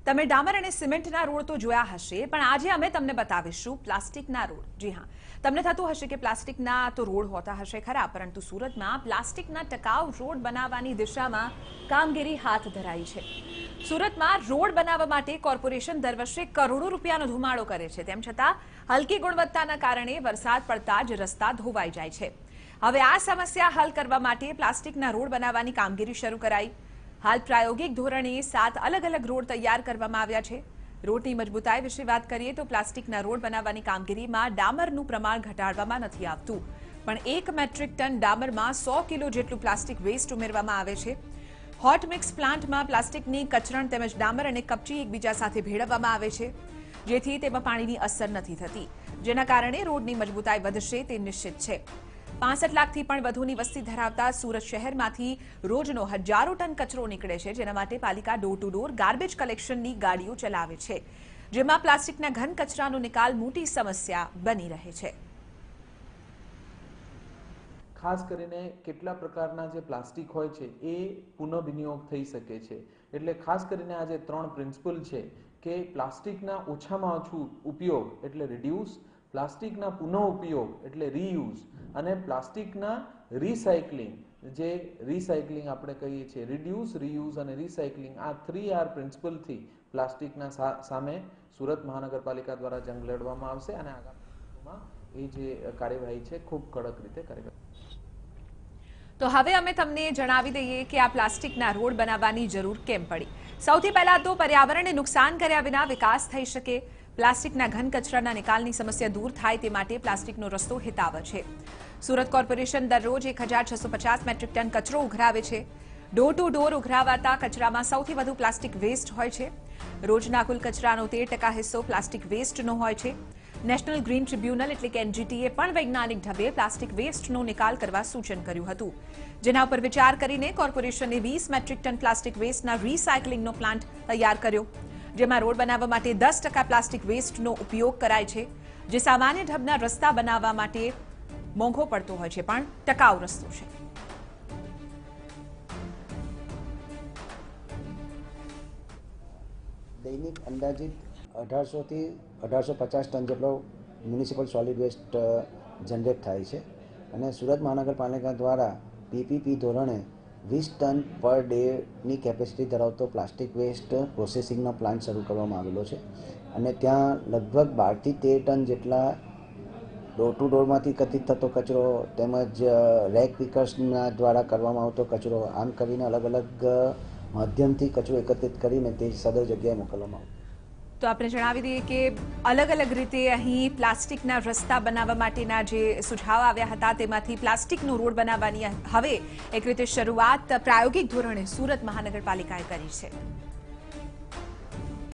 તમે ડામર અને સિમેન્ટના રોડ તો જોયા હશે, પણ આજે અમે તમને બતાવીશું પ્લાસ્ટિકના રોડ। જી હા, તમને થતું હશે કે પ્લાસ્ટિકના તો રોડ હોતા હશે ખરા, પરંતુ સુરતમાં પ્લાસ્ટિકના ટકાઉ રોડ બનાવવાની દિશામાં કામગીરી હાથ ધરાઈ છે। સુરતમાં રોડ બનાવવા માટે કોર્પોરેશન દર વર્ષે કરોડો રૂપિયાનો ધુમાડો કરે છે, તેમ છતાં હલકી ગુણવત્તાના કારણે વરસાદ પડતા જ રસ્તા ધોવાઈ જાય છે। હવે આ સમસ્યા હલ કરવા માટે પ્લાસ્ટિકના રોડ બનાવવાની કામગીરી શરૂ કરાઈ। हाल प्रायोगिक धोरणे 7 अलग अलग रोड तैयार करवामां आव्या छे। रोडनी मजबूताई विषे वात करीए तो प्लास्टिकना रोड बनाववानी कामगीरीमां डामरनुं प्रमाण घटाडवामां नथी आवतुं, पण 1 मेट्रिक टन डामरमां 100 किलो जेटलुं प्लास्टिक वेस्ट उमेरवामां आवे छे। हॉट मिक्स प्लांटमां प्लास्टिकनी कचरण तेमज डामर अने कपची एकबीजा साथे भेळववामां आवे छे, जेथी तेमां पाणीनी असर नथी थती, जेना कारणे रोडनी मजबूताई वधशे ते निश्चित छे। 65 लाखથી પણ વધુની વસ્તી ધરાવતા સુરત શહેરમાંથી રોજનો હજારો ટન કચરો નીકળે છે, જેના માટે પાલિકા ડોર ટુ ડોર ગાર્બેજ કલેક્શનની ગાડીઓ ચલાવે છે, જેમાં પ્લાસ્ટિકના ઘન કચરાનો નિકાલ મોટી સમસ્યા બની રહે છે। ખાસ કરીને કેટલા પ્રકારના જે પ્લાસ્ટિક હોય છે એ પુનઃવિનિયોગ થઈ શકે છે, એટલે ખાસ કરીને આ જે 3 પ્રિન્સિપલ છે કે પ્લાસ્ટિકના ઓછામાં ઓછું ઉપયોગ એટલે રિડ્યુસ, પ્લાસ્ટિકના પુનઃ ઉપયોગ એટલે રીયુઝ અને પ્લાસ્ટિકના રિસાયકલિંગ, જે રિસાયકલિંગ આપણે કહીએ છીએ, રિડ્યુસ, રીયુઝ અને રિસાયકલિંગ, આ 3R પ્રિન્સિપલથી પ્લાસ્ટિકના સામે સુરત મહાનગરપાલિકા દ્વારા જંગ લડવામાં આવશે અને આગામી દિવસોમાં એ જે કાર્યવાહી છે ખૂબ કડક રીતે કાર્યવાહી। તો હવે અમે તમને જણાવી દઈએ કે આ પ્લાસ્ટિકના રોડ બનાવવાની જરૂર કેમ પડી। સૌથી પહેલા તો પર્યાવરણને નુકસાન કર્યા વિના વિકાસ થઈ શકે, પ્લાસ્ટિકના ઘન કચરાના નિકાલની સમસ્યા દૂર થાય તે માટે પ્લાસ્ટિકનો રસ્તો હિતાવ છે। સુરત કોર્પોરેશન દરરોજ 1650 મેટ્રિક ટન કચરો ઉઘરાવે છે। ડોર ટુ ડોર ઉઘરાવાતા કચરામાં સૌથી વધુ પ્લાસ્ટિક વેસ્ટ હોય છે। રોજના કુલ કચરાનો 13% હિસ્સો પ્લાસ્ટિક વેસ્ટનો હોય છે। નેશનલ ગ્રીન ટ્રિબ્યુનલ એટલે કે એનજીટીએ પણ વૈજ્ઞાનિક ઢબે પ્લાસ્ટિક વેસ્ટનો નિકાલ કરવા સૂચન કર્યું હતું, જેના ઉપર વિચાર કરીને કોર્પોરેશને 20 મેટ્રિક ટન પ્લાસ્ટિક વેસ્ટના રિસાયકલિંગનો પ્લાન્ટ તૈયાર કર્યો, જેમાં રોડ બનાવવા માટે 10% પ્લાસ્ટિક વેસ્ટનો ઉપયોગ કરાય છે, જે સામાન્ય ઢબના રસ્તા બનાવવા માટે મોંઘો પડતો હોય છે, પણ ટકાઉ રસ્તો છે। દૈનિક અંદાજિત 1800 થી 1850 ટન જેટલો મ્યુનિસિપલ સોલિડ વેસ્ટ જનરેટ થાય છે અને સુરત મહાનગરપાલિકા દ્વારા પીપીપી ધોરણે 20 ટન પર ડેની કેપેસિટી ધરાવતો પ્લાસ્ટિક વેસ્ટ પ્રોસેસિંગનો પ્લાન્ટ શરૂ કરવામાં આવેલો છે અને ત્યાં લગભગ 12 થી 13 ટન જેટલા ડોર ટુ ડોરમાંથી એકત્રિત થતો કચરો તેમજ રેક પિકર્સના દ્વારા કરવામાં આવતો કચરો, આમ કરીને અલગ અલગ માધ્યમથી કચરો એકત્રિત કરીને તે સદર જગ્યાએ મોકલવામાં આવતો। તો આપણે જણાવી દઈએ કે અલગ અલગ રીતે અહીં પ્લાસ્ટિકના રસ્તા બનાવવા માટેના જે સુઝાવ આવ્યા હતા, તેમાંથી પ્લાસ્ટિકનો રોડ બનાવવાની હવે એક રીતે શરૂઆત પ્રાયોગિક ધોરણે સુરત મહાનગરપાલિકાએ કરી છે।